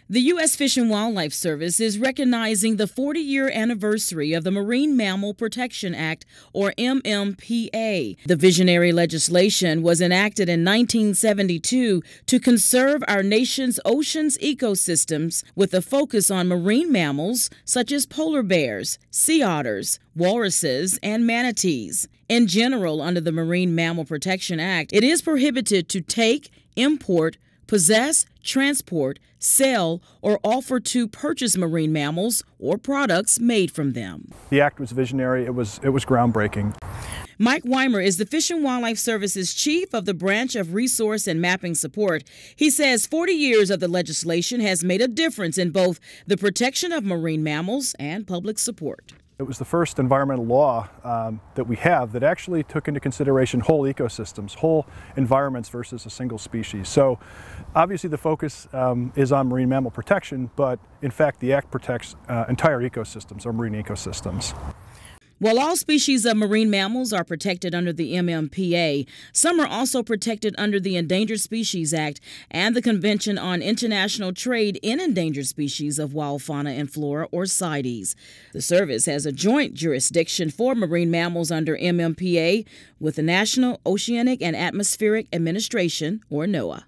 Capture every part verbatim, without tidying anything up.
The U S Fish and Wildlife Service is recognizing the forty-year anniversary of the Marine Mammal Protection Act, or M M P A. The visionary legislation was enacted in nineteen seventy-two to conserve our nation's oceans ecosystems with a focus on marine mammals such as polar bears, sea otters, walruses, and manatees. In general, under the Marine Mammal Protection Act, it is prohibited to take, import, possess, transport, sell, or offer to purchase marine mammals or products made from them. The act was visionary. It was, it was groundbreaking. Mike Weimer is the Fish and Wildlife Service's chief of the branch of resource and mapping support. He says forty years of the legislation has made a difference in both the protection of marine mammals and public support. It was the first environmental law um, that we have that actually took into consideration whole ecosystems, whole environments versus a single species. So obviously the focus um, is on marine mammal protection, but in fact the Act protects uh, entire ecosystems or marine ecosystems. While all species of marine mammals are protected under the M M P A, some are also protected under the Endangered Species Act and the Convention on International Trade in Endangered Species of Wild Fauna and Flora, or CITES. The service has a joint jurisdiction for marine mammals under M M P A with the National Oceanic and Atmospheric Administration, or NOAA.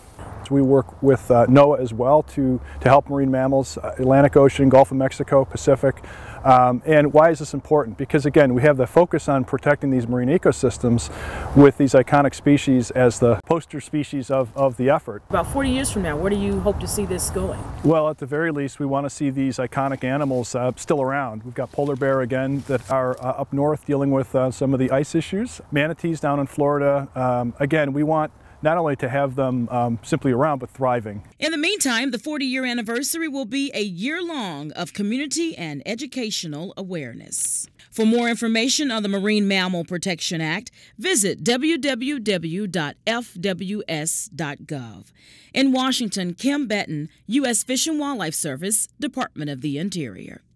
So we work with uh, NOAA as well to, to help marine mammals, uh, Atlantic Ocean, Gulf of Mexico, Pacific. Um, and why is this important? Because again, we have the focus on protecting these marine ecosystems with these iconic species as the poster species of, of the effort. About forty years from now, where do you hope to see this going? Well, at the very least, we want to see these iconic animals uh, still around. We've got polar bear again that are uh, up north dealing with uh, some of the ice issues. Manatees down in Florida. Um, again, we want not only to have them um, simply around, but thriving. In the meantime, the forty-year anniversary will be a year-long of community and educational awareness. For more information on the Marine Mammal Protection Act, visit w w w dot f w s dot gov. In Washington, Kim Betton, U S Fish and Wildlife Service, Department of the Interior.